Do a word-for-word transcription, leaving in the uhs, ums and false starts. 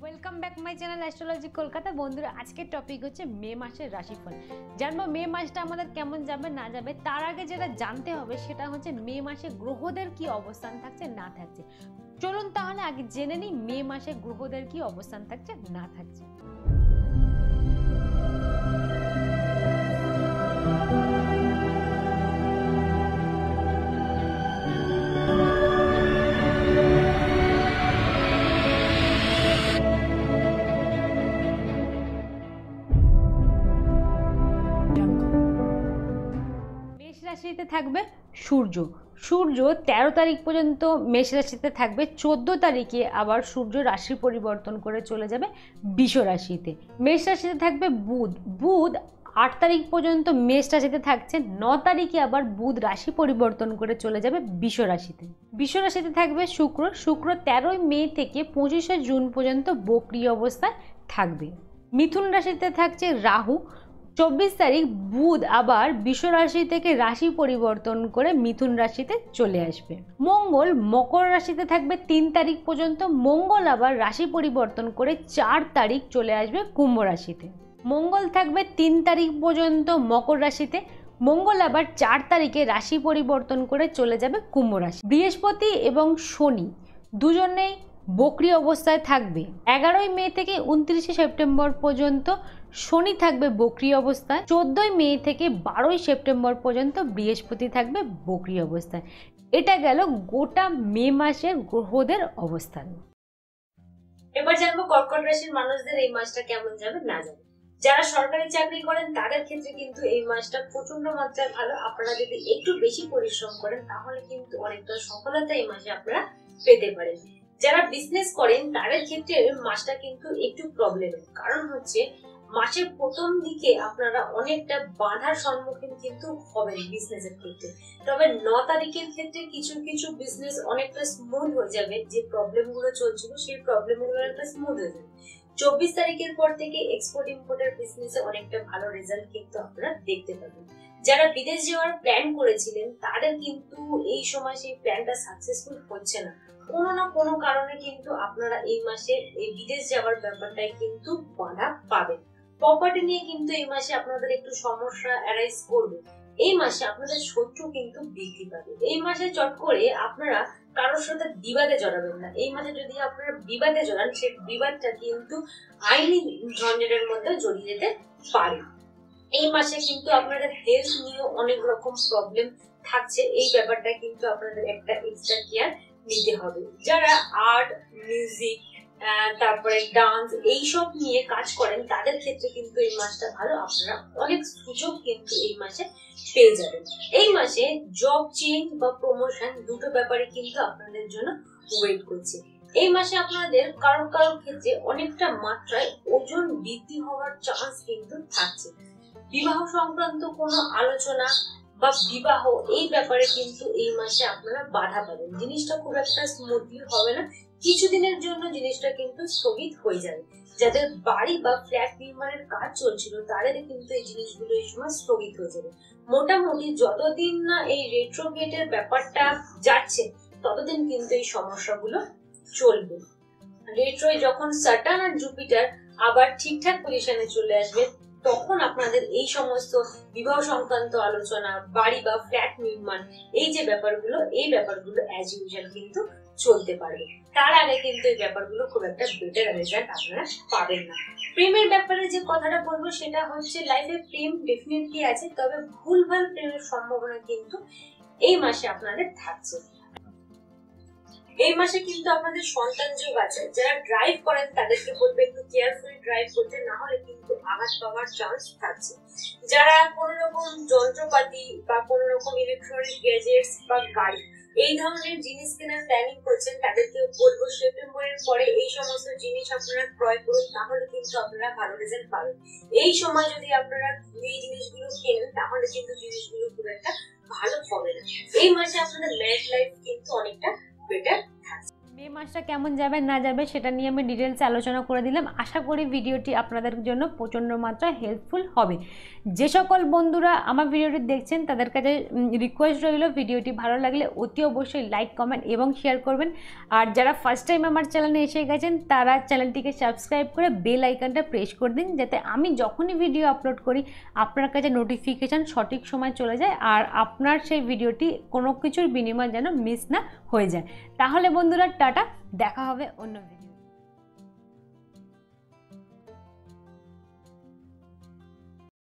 Welcome back my channel astrology Kolkata. বন্ধুরা, আজকের topic হচ্ছে মে মাসের রাশিফল। জানবো মে মাসটা আমাদের কেমন যাবে না যাবে। তার আগে যেটা জানতে হবে সেটা হচ্ছে মে মাসে গ্রহদের কি অবস্থান থাকছে না থাকছে। চলুন তাহলে আগে জেনে নিই মে মাসে গ্রহদের কি অবস্থান থাকছে না থাকছে। মেষ রাশিতে থাকবে সূর্য। সূর্য তেরো তারিখ পর্যন্ত মেষ রাশিতে থাকবে। চোদ্দ তারিখে আবার সূর্য রাশি পরিবর্তন করে চলে যাবে বৃষ রাশিতে। মেষ রাশিতে থাকবে বুধ। বুধ আট তারিখ পর্যন্ত মেষ রাশিতে থাকছে। ন তারিখে আবার বুধ রাশি পরিবর্তন করে চলে যাবে বৃষ রাশিতে। বৃষ রাশিতে থাকবে শুক্র। শুক্র তেরোই মে থেকে পঁচিশে জুন পর্যন্ত বক্রী অবস্থায় থাকবে। মিথুন রাশিতে থাকছে রাহু। চব্বিশ তারিখ বুধ আবার বৃষ রাশি থেকে রাশি পরিবর্তন করে মিথুন রাশিতে চলে আসবে। মঙ্গল মকর রাশিতে থাকবে তিন তারিখ পর্যন্ত। মঙ্গল আবার রাশি পরিবর্তন করে চার তারিখ চলে আসবে কুম্ভ রাশিতে। মঙ্গল থাকবে তিন তারিখ পর্যন্ত মকর রাশিতে। মঙ্গল আবার চার তারিখে রাশি পরিবর্তন করে চলে যাবে কুম্ভ রাশি। বৃহস্পতি এবং শনি দুজনেই বক্রী অবস্থায় থাকবে। এগারোই মে থেকে উনত্রিশে সেপ্টেম্বর পর্যন্ত শনি থাকবে বক্রী অবস্থায়। চোদ্দই মে থেকে বারোই সেপ্টেম্বর পর্যন্ত বৃহস্পতি থাকবে বক্রী অবস্থায়। এটা গেল গোটা মে মাসের গ্রহদের অবস্থান। এবার জানবো কর্কট রাশির মানুষদের এই মাসটা কেমন যাবে না যাবে। যারা সরকারি চাকরি করেন তাদের ক্ষেত্রে কিন্তু এই মাসটা প্রচন্ড মাত্রায় ভালো। আপনারা যদি একটু বেশি পরিশ্রম করেন তাহলে কিন্তু অনেকটা সফলতা এই মাসে আপনারা পেতে পারেন। যারা বিজনেস করেন তাদের ক্ষেত্রে মাসটা কিন্তু একটু প্রবলেমের কারণ হচ্ছে মাসের প্রথম দিকে আপনারা অনেকটা বাধার সম্মুখীন কিন্তু হবেন বিজনেসের ক্ষেত্রে। তবে ন তারিখের ক্ষেত্রে কিছু কিছু বিজনেস অনেকটা স্মুথ হয়ে যাবে। যে প্রবলেম গুলো চলছিল সেই প্রবলেম গুলো একটা স্মুথ হয়ে যাবে। চব্বিশ তারিখের পর থেকে এক্সপোর্ট ইম্পোর্টের বিজনেসে অনেকটা ভালো রেজাল্ট কিন্তু আপনারা দেখতে পাবেন। যারা বিদেশ যাওয়ার প্ল্যান করেছিলেন তাদের কিন্তু এই সময় সেই প্ল্যানটা সাকসেসফুল হচ্ছে না। কোনো না কোনো কারণে কিন্তু আপনারা এই মাসে এই বিদেশ যাওয়ার ব্যাপারটাই কিন্তু বাধা পাবেন। প্রপার্টি নিয়ে কিন্তু এই মাসে আপনাদের একটু সমস্যা অ্যারাইজ করবে। এই মাসে আপনাদের শত্রু কিন্তু বৃদ্ধি পাবে। এই মাসে চট করে আপনারা কারোর সাথে বিবাদে জড়াবেন না। এই মাসে যদি আপনারা বিবাদে জড়ান সেই বিবাদটা কিন্তু আইনি ঝঞ্ঝাটের মধ্যে জড়িয়ে যেতে পারে। এই মাসে কিন্তু আপনাদের হেলথ নিয়ে অনেক রকম প্রবলেম থাকছে। এই ব্যাপারটা কিন্তু আপনাদের একটা এক্সট্রা কেয়ার নিতে হবে। যারা আর্ট, মিউজিক, তারপরে ডান্স এইসব নিয়ে কাজ করেন তাদের ক্ষেত্রে কিন্তু এই মাসটা ভালো। আপনারা অনেক সুযোগ কিন্তু এই মাসে পেয়ে যাবেন। এই মাসে জব চেঞ্জ বা প্রমোশন দুটো ব্যাপারে কিন্তু আপনাদের জন্য ওয়েট করছে। এই মাসে আপনাদের কারো কারো ক্ষেত্রে অনেকটা মাত্রায় ওজন বৃদ্ধি হওয়ার চান্স কিন্তু থাকছে। বিবাহ সংক্রান্ত কোনো আলোচনা বা বিবাহ এই ব্যাপারে কিন্তু এই মাসে আপনারা বাধা পাবেন। জিনিসটা খুব একটা স্মুথলি হবে না। কিছুদিনের জন্য জিনিসটা কিন্তু স্থগিত হয়ে যাবে। যাদের বাড়ি বা ফ্ল্যাট নির্মাণের কাজ চলছিল তাদের কিন্তু এই জিনিসগুলো এই সময় স্থগিত হয়ে যাবে। মোটামুটি যতদিন না এই রেট্রোগেটের ব্যাপারটা যাচ্ছে ততদিন কিন্তু এই সমস্যাগুলো চলবে। রেট্রোয় যখন স্যাটার্ন আর জুপিটার আবার ঠিকঠাক পজিশনে চলে আসবে তখন আপনাদের এই সমস্ত বিবাহ সংক্রান্ত আলোচনা, বাড়ি বা ফ্ল্যাট নির্মাণ এই যে ব্যাপারগুলো এই ব্যাপারগুলো অ্যাজ ইউজুয়াল কিন্তু চলতে পারবে। তার আগে কিন্তু এই ব্যাপারগুলো খুব একটা বেটার রেজাল্ট আপনারা পাবেন না। প্রেমের ব্যাপারে যে কথাটা বলবো সেটা হচ্ছে লাইফে প্রেম ডেফিনেটলি আছে, তবে ভুলভাল প্রেমের সম্ভাবনা কিন্তু এই মাসে আপনাদের থাকছে। এই মাসে কিন্তু আপনাদের সন্তান যোগ আছে। যারা ড্রাইভ করেন তাদেরকে বলবে একটু কেয়ারফুলি ড্রাইভ করতে, না হলে কিন্তু আঘাত পাওয়ার চান্স থাকছে। যারা কোন রকম যন্ত্রপাতি বা কোন রকম ইলেকট্রনিক গ্যাজেটস বা গাড়ি এই ধরনের জিনিস কেনার প্ল্যানিং করছেন তাদেরকে বলবো সেপ্টেম্বরের পরে এই সমস্ত জিনিস আপনারা ক্রয় করুন, তাহলে কিন্তু আপনারা ভালো রেজাল্ট পাবেন। এই সময় যদি আপনারা এই জিনিসগুলো কেনেন তাহলে কিন্তু জিনিসগুলো খুব একটা ভালো হবে না। এই মাসে আপনাদের ম্যারেজ লাইফ কিন্তু অনেকটা বেটার থাকছে। মে মাসটা কেমন যাবে না যাবে সেটা নিয়ে আমি ডিটেলসে আলোচনা করে দিলাম। আশা করি ভিডিওটি আপনাদের জন্য প্রচণ্ড মাত্রায় হেল্পফুল হবে। যে সকল বন্ধুরা আমার ভিডিওটি দেখছেন তাদের কাছে রিকোয়েস্ট রইল, ভিডিওটি ভালো লাগলে অতি অবশ্যই লাইক, কমেন্ট এবং শেয়ার করবেন। আর যারা ফার্স্ট টাইম আমার চ্যানেলে এসে গেছেন তারা চ্যানেলটিকে সাবস্ক্রাইব করে বেল আইকনটা প্রেস করে দিন, যাতে আমি যখনই ভিডিও আপলোড করি আপনার কাছে নোটিফিকেশান সঠিক সময় চলে যায় আর আপনার সেই ভিডিওটি কোনো কিছুর বিনিময় যেন মিস না হয়ে যায়। তাহলে বন্ধুরা টাটা, দেখা হবে অন্য ভিডিও।